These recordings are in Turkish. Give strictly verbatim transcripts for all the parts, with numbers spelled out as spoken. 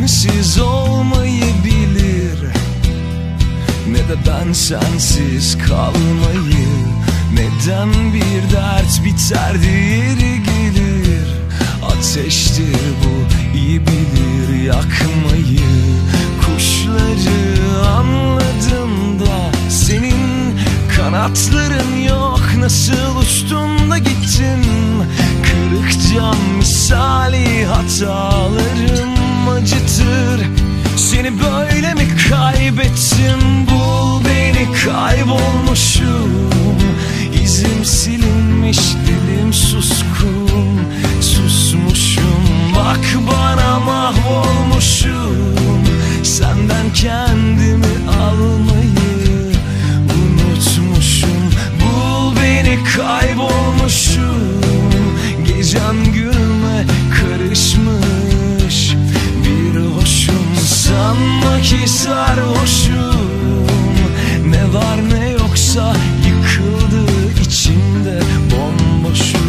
sensiz olmayı bilir, ne de ben sensiz kalmayı. Neden bir dert biter diğeri gelir, ateştir bu iyi bilir yakmayı. Kuşları anladım da senin kanatların yok, nasıl uçtun da gittin. Kırık cam misali hatalarım acıtır, seni böyle mi kaybettim? Bul beni, kaybolmuşum, İzim silinmiş, dilim suskun, susmuşum. Bak bana, mahvolmuşum, senden kendimi almayı unutmuşum. Bul beni, kaybolmuşum, gecem günüme karışmış bir hoşum. Sanma ki sarhoşum, ne var ne yoksa yıkıldı içimde, bomboşum.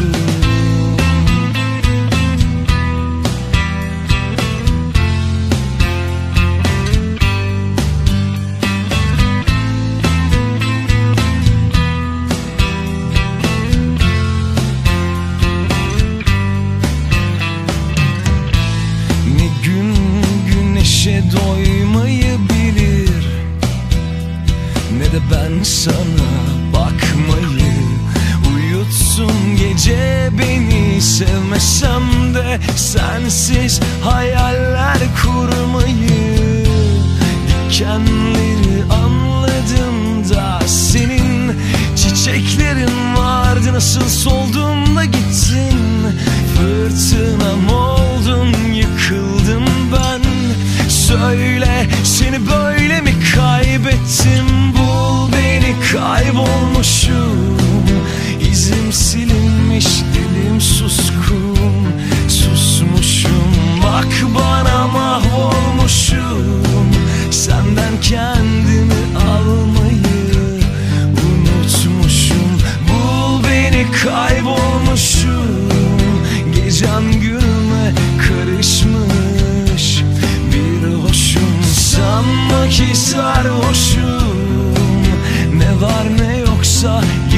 Ne gün güneşe doymayı bilir, ne de ben sana bakmayı. Uyutsun gece beni, sevmesem de sensiz hayaller kurmayı. Dikenleri anladım da senin çiçeklerin vardı, nasıl soldun da gittin. Fırtınam oldun, yıkıldım ben. Söyle, seni böyle mi kaybettim? Bul beni, kaybolmuşum, İzim silinmiş, dilim suskun, susmuşum. Bak bana, mahvolmuşum, senden kendimi almayı unutmuşum. Bul beni, kaybolmuşum, gecem günüme karışmış bir hoşum. Sanma ki sarhoşum, ne var ne yoksa